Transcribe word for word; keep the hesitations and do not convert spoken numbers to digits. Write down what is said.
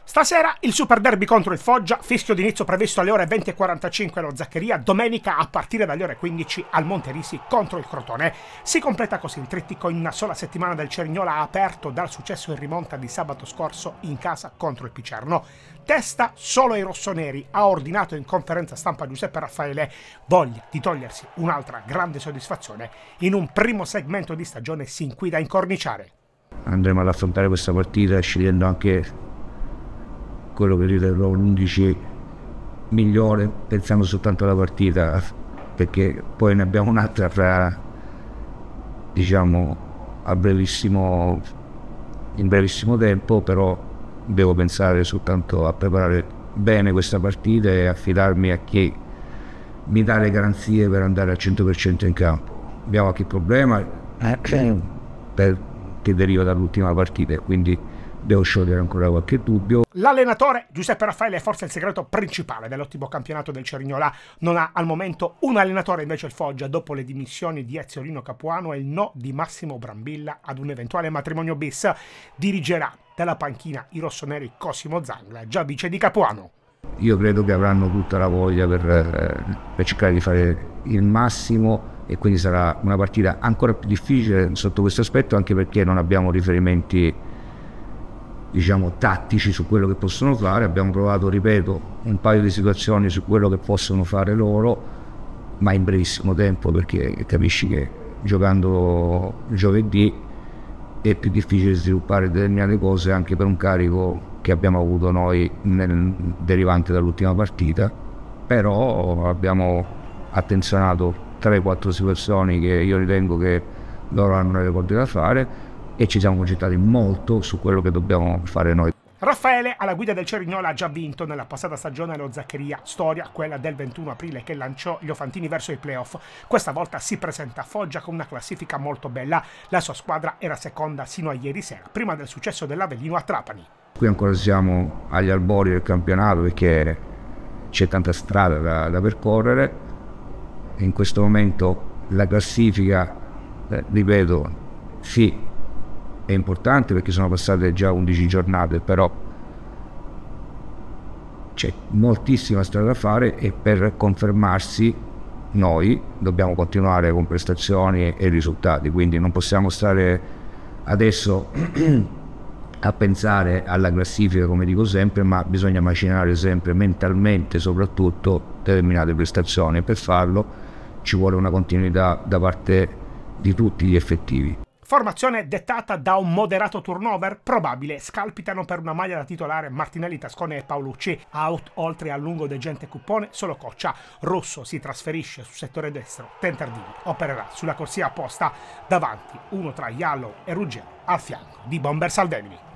Stasera il Super Derby contro il Foggia, fischio d'inizio previsto alle ore venti e quarantacinque allo Zaccheria, domenica a partire dalle ore quindici al Monterisi contro il Crotone. Si completa così il trittico in una sola settimana del Cerignola, aperto dal successo in rimonta di sabato scorso in casa contro il Picerno. Testa solo ai rossoneri, ha ordinato in conferenza stampa Giuseppe Raffaele, voglia di togliersi un'altra grande soddisfazione in un primo segmento di stagione sin qui da incorniciare. Andremo ad affrontare questa partita scegliendo anche quello che riterrò l'undici migliore, pensando soltanto alla partita, perché poi ne abbiamo un'altra fra, diciamo, a brevissimo, in brevissimo tempo, però devo pensare soltanto a preparare bene questa partita e affidarmi a chi mi dà le garanzie per andare al cento per cento in campo. Abbiamo qualche problema per, che deriva dall'ultima partita, quindi devo sciogliere ancora qualche dubbio. L'allenatore Giuseppe Raffaele è forse il segreto principale dell'ottimo campionato del Cerignola. Non ha al momento un allenatore invece il Foggia, dopo le dimissioni di Eziolino Capuano e il no di Massimo Brambilla ad un eventuale matrimonio bis. Dirigerà dalla panchina i rossoneri Cosimo Zangla, già vice di Capuano. Io credo che avranno tutta la voglia per, per cercare di fare il massimo, e quindi sarà una partita ancora più difficile sotto questo aspetto, anche perché non abbiamo riferimenti, diciamo, tattici su quello che possono fare. Abbiamo provato, ripeto, un paio di situazioni su quello che possono fare loro, ma in brevissimo tempo, perché capisci che giocando giovedì è più difficile sviluppare determinate cose, anche per un carico che abbiamo avuto noi nel, derivante dall'ultima partita. Però abbiamo attenzionato tre quattro situazioni che io ritengo che loro hanno le cose da fare, e ci siamo concentrati molto su quello che dobbiamo fare noi. Raffaele, alla guida del Cerignola, ha già vinto nella passata stagione allo Zaccheria, storia quella del ventuno aprile che lanciò gli Ofantini verso i playoff. Questa volta si presenta a Foggia con una classifica molto bella. La sua squadra era seconda sino a ieri sera, prima del successo dell'Avellino a Trapani. Qui ancora siamo agli albori del campionato, perché c'è tanta strada da, da percorrere. In questo momento la classifica, eh, ripeto, sì, è importante perché sono passate già undici giornate, però c'è moltissima strada da fare, e per confermarsi noi dobbiamo continuare con prestazioni e risultati, quindi non possiamo stare adesso a pensare alla classifica, come dico sempre, ma bisogna macinare sempre mentalmente soprattutto determinate prestazioni, e per farlo ci vuole una continuità da parte di tutti gli effettivi. Formazione dettata da un moderato turnover? Probabile. Scalpitano per una maglia da titolare Martinelli, Tascone e Paolucci. Out, oltre a Lungo, De Gente e Cuppone, solo Coccia. Russo si trasferisce sul settore destro. Tentardini opererà sulla corsia apposta davanti, uno tra Yallow e Ruggero, al fianco di Bomber Salvemini.